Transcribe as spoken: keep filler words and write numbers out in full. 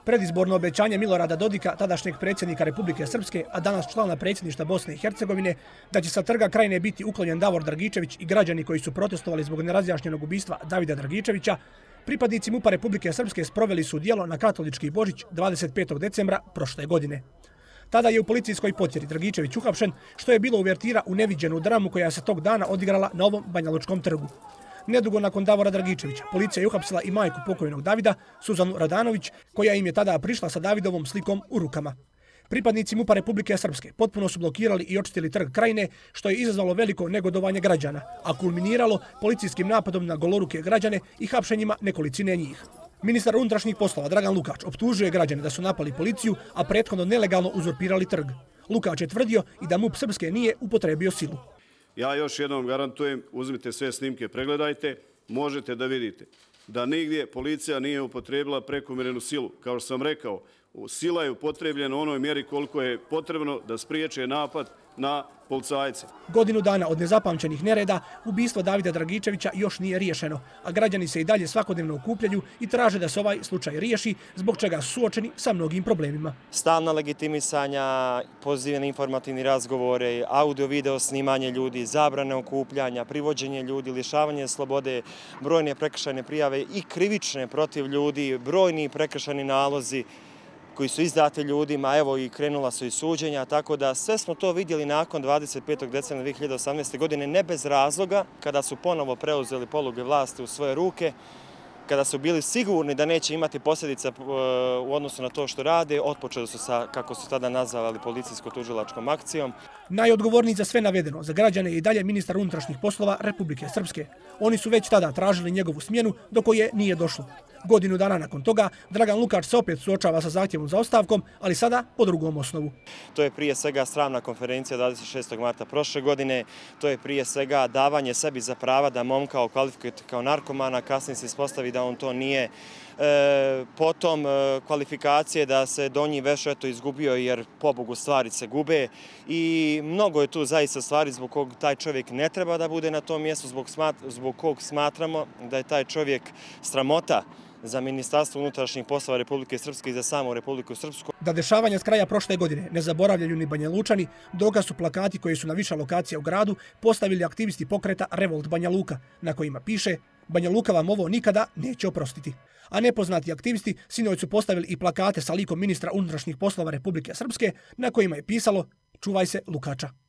Predizborno obećanje Milorada Dodika, tadašnjeg predsjednika Republike Srpske, a danas člana predsjedništva Bosne i Hercegovine, da će sa trga Krajine biti uklonjen Davor Dragičević i građani koji su protestovali zbog nerazjašnjenog ubistva Davida Dragičevića, pripadnici MUP-a Republike Srpske sproveli su djelo na katolički Božić dvadeset petog decembra prošle godine. Tada je u policijskoj potjeri Dragičević uhapšen, što je bilo uvertira u neviđenu dramu koja se tog dana odigrala na ovom Banjalučkom trgu. Nedugo nakon Davora Dragičevića, policija je uhapsila i majku pokojnog Davida, Suzanu Radanović, koja im je tada prišla sa Davidovom slikom u rukama. Pripadnici MUP-a Republike Srpske potpuno su blokirali i očistili trg Krajine, što je izazvalo veliko negodovanje građana, a kulminiralo policijskim napadom na goloruke građane i hapšenjima nekolicine njih. Ministar unutrašnjih poslova Dragan Lukač optužuje građane da su napali policiju, a prethodno nelegalno uzurpirali trg. Lukač je tvrdio i da MUP Srpske nije upotrebio silu. Ja još jednom garantujem, uzmite sve snimke, pregledajte, možete da vidite da nigdje policija nije upotrebila prekomjernu silu. Kao što sam rekao, sila je upotrebljena u onoj mjeri koliko je potrebno da spriječe napad na policajce. Godinu dana od nezapamćenih nereda, ubistvo Davida Dragičevića još nije riješeno, a građani se i dalje svakodnevno okupljaju i traže da se ovaj slučaj riješi, zbog čega su suočeni sa mnogim problemima. Stalna legitimisanja, pozivani informativni razgovore, audio-video snimanje ljudi, zabrane okupljanja, privođenje ljudi, lišavanje slobode, brojne prekršajne prijave i krivične protiv ljudi, brojni prekršajni nalozi koji su izdati ljudima, evo i krenula su i suđenja, tako da sve smo to vidjeli nakon dvadeset petog decembra dvije hiljade osamnaeste. godine, ne bez razloga, kada su ponovo preuzeli poluge vlasti u svoje ruke, kada su bili sigurni da neće imati posljedica u odnosu na to što rade, otpočeli su sa, kako su tada nazvali, policijsko-tužilačkom akcijom. Najodgovorniji za sve navedeno za građane je i dalje ministar unutrašnjih poslova Republike Srpske. Oni su već tada tražili njegovu smjenu, do koje nije došlo. Godinu dana nakon toga, Dragan Lukač se opet suočava sa zahtjevom za ostavkom, ali sada po drugom osnovu. To je prije svega sramna konferencija dvadeset šestog marta prošle godine, to je prije svega davanje sebi za prava da momka okvalifikuje kao narkomana, kasnije se ispostavi da on to nije. E, potom e, kvalifikacije da se donji veš eto izgubio jer pobogu stvari se gube i mnogo je tu zaista stvari zbog kog taj čovjek ne treba da bude na tom mjestu, zbog, smat, zbog kog smatramo da je taj čovjek sramota za Ministarstvo unutrašnjih poslova Republike Srpske i za samu Republiku Srpsku. Da dešavanja s kraja prošle godine ne zaboravljaju ni Banjalučani, dokaz su plakati koji su na više lokacija u gradu postavili aktivisti pokreta Revolt Banja Luka, na kojima piše Banja Luka vam ovo nikada neće oprostiti. A nepoznati aktivisti sinoć su postavili i plakate sa likom ministra unutrašnjih poslova Republike Srpske, na kojima je pisalo Čuvaj se Lukača.